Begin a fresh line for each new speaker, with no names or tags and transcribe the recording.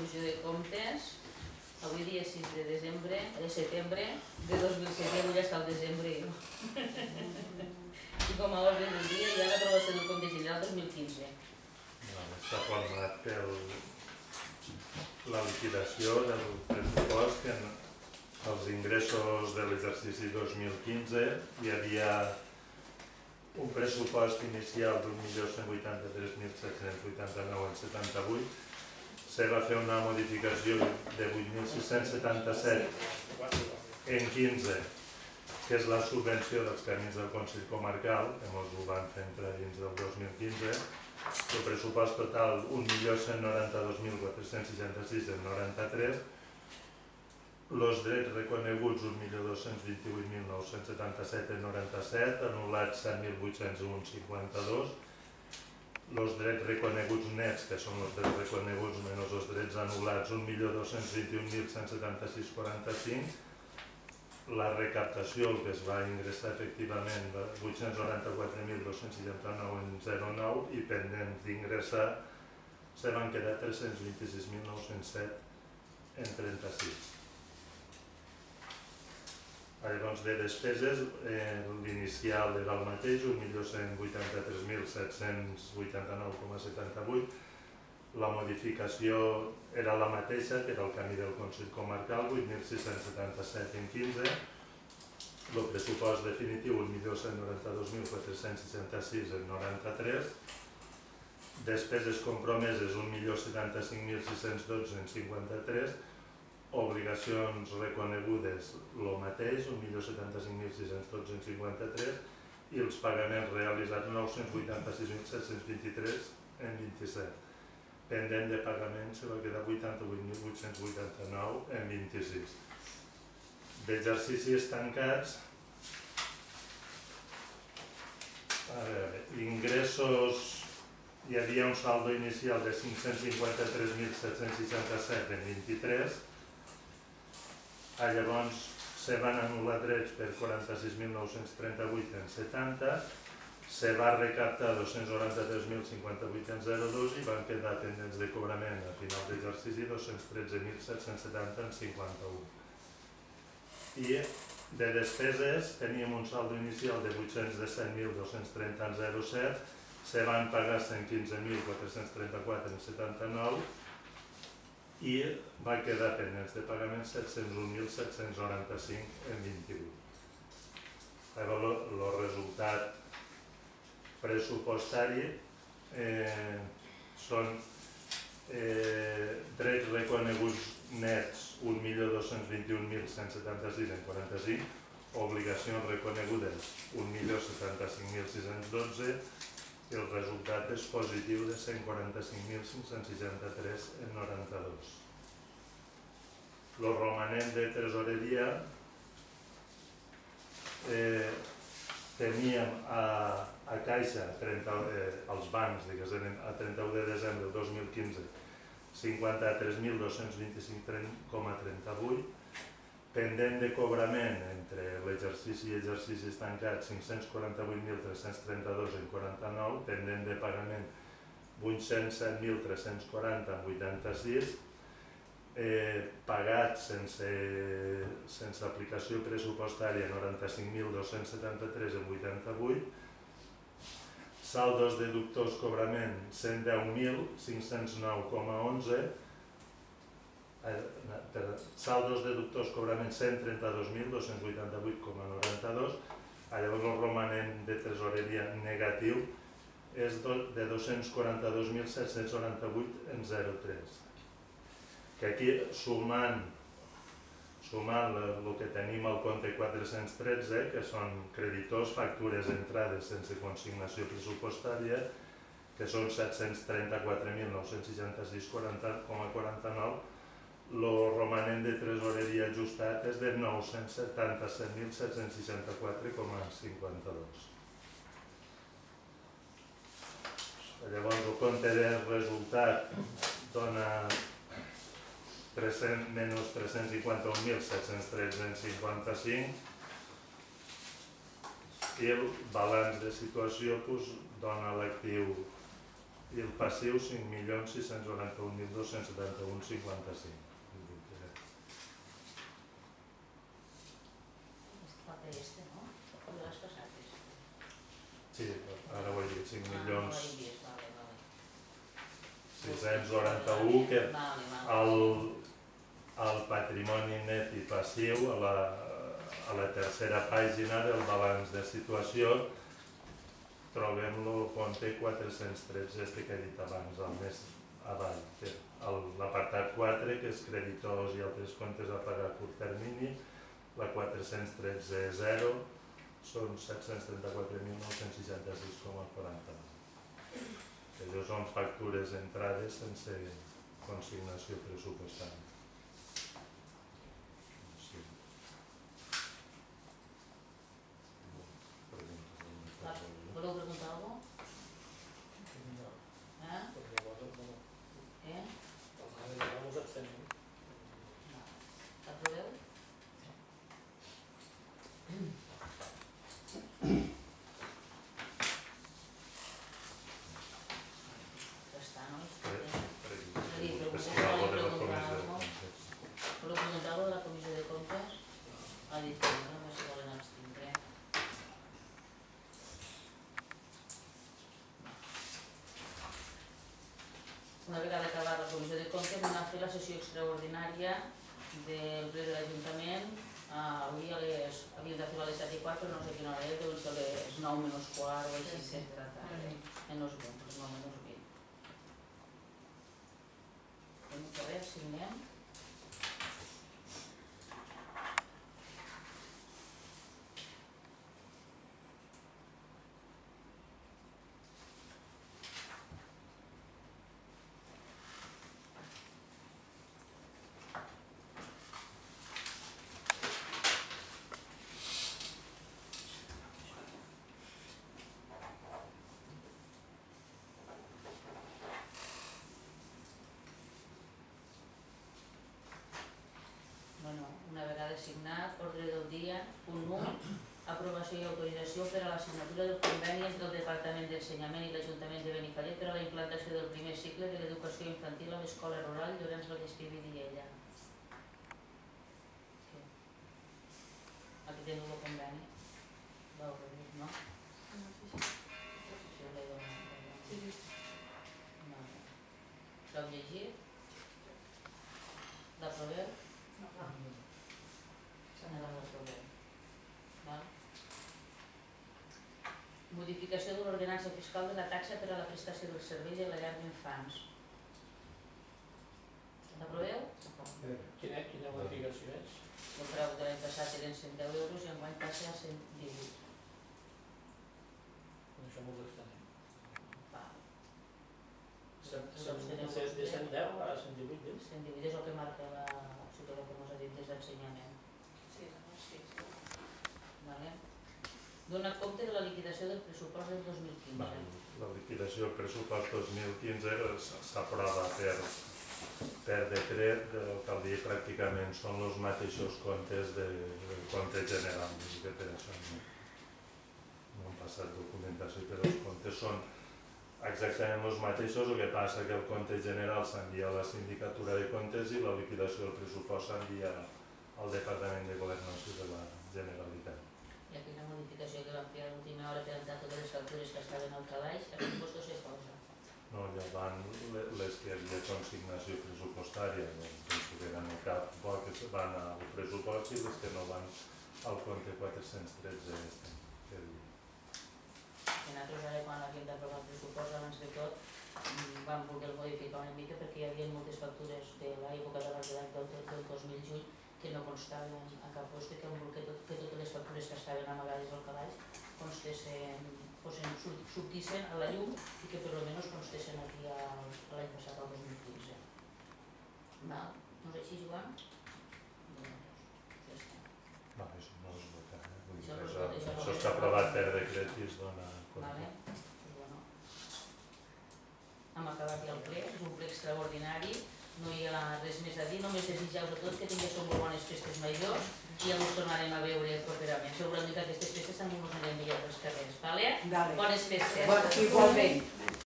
resolució de comptes, avui dia 6 de setembre de 2007, avui ja està el desembre. I com a ordre del dia hi ha l'aprovació del compte general 2015.
Està format per la liquidació del pressupost que els ingressos de l'exercici 2015 hi havia un pressupost inicial d'1.183.789,78. Se va fer una modificació de 8.677 en 15, que és la subvenció dels camins del Consell Comarcal, que ens ho van fer entrar dins del 2015. El pressupost total 1.192.466,93. Els drets reconeguts 1.228.977,97, anul·lats 7.801,52. Els drets reconeguts nets, que són els drets reconeguts menys els drets anul·lats, 1.221.176,45. La recaptació, el que es va ingressar efectivament, 894.269,09, i pendents d'ingressar se van quedar 326.907,36. Llavors, de despeses, l'inicial era el mateix, 1.183.789,78. La modificació era la mateixa, que era el camí del Consell Comarcal, 8.677 en 15. El pressupost definitiu, 1.192.466,93. Despeses compromeses, 1.075.612 en 53. Obligacions reconegudes, el mateix, 1.075.612 en 53. I els pagaments realitzats, 986.723 en 27. Pendent de pagament se va quedar 88.889 en 26. D'exercicis tancats, ingressos, hi havia un saldo inicial de 553.767 en 23. Llavors se van anul·lar drets per 46.938 en 70. Se va recaptar 293.058 en 02 i van quedar pendents de cobrament a final d'exercici 213.770 en 51. I de despeses teníem un saldo inicial de 817.230 en 07, se van pagar 115.434 en 79 i va quedar pendents de pagament 701.795 en 28. Llavors, el resultat pressupostari són drets reconeguts nets 1.221.176 en 45, obligacions reconegudes 1.075.612 i el resultat és positiu de 145.563 en 92. El romanent de tresoreria teníem a Caixa, als bancs, a 31 de desembre del 2015, 53.225,38, pendent de cobrament entre l'exercici i exercicis tancats 548.332 en 49, pendent de pagament 807.340 en 86, pagat sense aplicació pressupostària 95.273 en 88, saldos deductors cobrament 110.509,11, saldos deductors cobrament 132.288,92, llavors el romanent de tresoreria negatiu és de 242.798 en 03. Que aquí, sumant el que tenim al compte 413, que són creditors, factures, entrades sense consignació pressupostària, que són 734.966,49, el romanent de tresoreria ajustat és de 977.764,52. Llavors, el compte de resultat dona menys 351.713,55 i el balanç de situació dona l'actiu i el passiu 5.691.271,55.
Falta este, no? De les passades.
Sí, ara ho he dit, 5.691.000 que el patrimoni net i passiu a la tercera pàgina del balanç de situació trobem el compte 413, este que he dit abans, el més avall. L'apartat 4, que és creditors i altres comptes a pagar a curt termini, la 413.0 són 734.966,40. Allò són factures entrades sense consignació pressupostària.
Voleu preguntar alguna cosa? Aproveu? Ja està, no? Voleu preguntar alguna cosa de la Comissió de Comptes? Ha dit que no, no s'hi volen abstindre. Una vegada acabada la Comissió de Comptes vam anar a fer la sessió extraordinària del ple de l'Ajuntament. Avui havíem de fer a les 7:15, però no sé quina hora és, deuen ser a les 9:15 o així, etcètera. Menys 20, doncs 9:20. Tenim que res, signem. Una vegada signat, ordre del dia, punt 1, aprovació i autorització per a la signatura del conveni entre el Departament d'Ensenyament i l'Ajuntament de Benifallet per a la implantació del primer cicle de l'educació infantil a l'Escola Rural Llorenç Vallespí Vidiella. Aquí teniu el conveni. Vau redir, no? Si us l'he donat. L'heu llegit? L'aproveu? Modificació de l'ordenança fiscal de la taxa per a la prestació del servei de la llar d'infants. L'aproveu?
Quina modificació és?
El preu de l'any passat eren 110 euros i enguany passa a 118.
Això m'ho extranem.
De
110 a 118, dius?
118 és el que marca el que ens ha dit des d'ensenyament. Sí. Dona compte de la liquidació del pressupost del 2015.
La liquidació del pressupost 2015 s'aprova per decret de l'alcaldia i pràcticament són els mateixos comptes del compte general. Per això no han passat documentació, però els comptes són exactament els mateixos, el que passa que el compte general s'envia a la sindicatura de comptes i la liquidació del pressupost s'envia al Departament de Governació de la Generalitat.
I aquella modificació que vam fer a l'última hora per entrar totes les factures que estaven al calaix, a quin posto se posa?
No, ja van les que hi havia consignació pressupostària, penso que eren el cap que van al pressupost i les que no van al compte 413.
Nosaltres ara quan havíem d'aprovar el pressupost abans de tot vam voler modificar una mica perquè hi havia moltes factures de l'època de l'any del 2008 que no constaven a cap lloc, que totes les factures que estaven amagades al calaix sortissin a la llum i que per almenys constessin aquí l'any passat, el 2015. No és així, Joan?
Això està aprovat per decret i es dona compte.
Hem acabat ja el ple, és un ple extraordinari, no hi ha res més a dir, només desitjar-vos a tots que tinguéssiu molt bones festes majors i ja ens tornarem a veure properament. Segurament que aquestes festes també ens anirem millor pels carrers, d'acord? Bones festes!
Igualment!